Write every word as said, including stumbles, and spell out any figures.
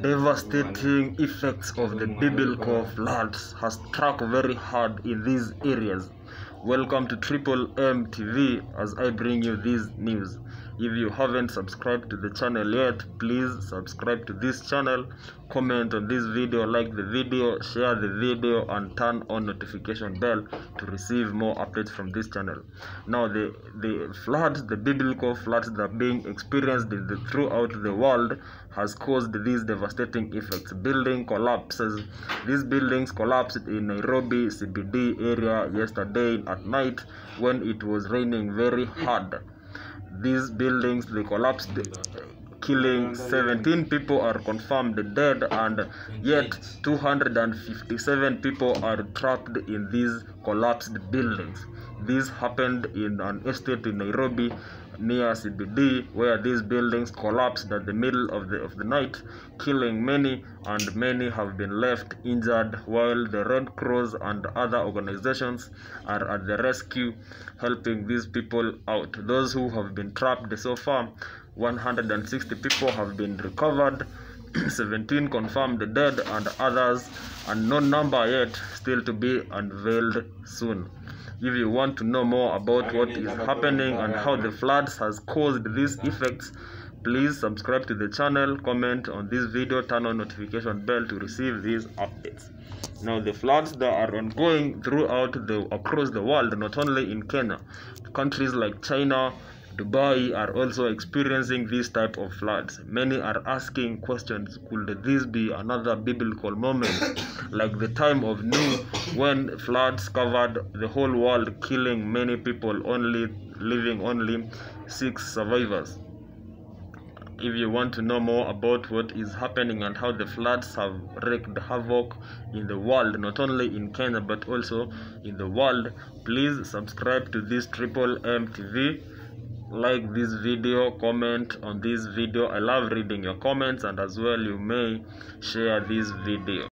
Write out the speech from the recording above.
devastating effects of the biblical floods has struck very hard in these areas. Welcome to Triple M T V as I bring you these news. If you haven't subscribed to the channel yet, please subscribe to this channel, comment on this video, like the video, share the video, and turn on notification bell to receive more updates from this channel. Now, the, the floods, the biblical floods that are being experienced in the, throughout the world has caused these devastating effects. Building collapses. These buildings collapsed in Nairobi C B D area yesterday at night when it was raining very hard. These buildings, they collapsed, killing seventeen people are confirmed dead, and yet two hundred fifty-seven people are trapped in these collapsed buildings. This happened in an estate in Nairobi near C B D, where these buildings collapsed at the middle of the of the night, killing many, and many have been left injured, while the Red Cross and other organizations are at the rescue, helping these people out. Those who have been trapped so far, one hundred sixty people have been recovered, seventeen confirmed dead, and others unknown number yet still to be unveiled soon. If you want to know more about what is happening and how the floods has caused these effects, please subscribe to the channel, comment on this video, turn on notification bell to receive these updates. Now, the floods that are ongoing throughout the across the world, not only in Kenya, countries like China, Dubai are also experiencing this type of floods. Many are asking questions: could this be another biblical moment, like the time of Noah, when floods covered the whole world, killing many people, only leaving only six survivors? If you want to know more about what is happening and how the floods have wreaked havoc in the world, not only in Kenya but also in the world, please subscribe to this Triple M T V. Like this video, comment on this video. I love reading your comments, and as well you may share this video.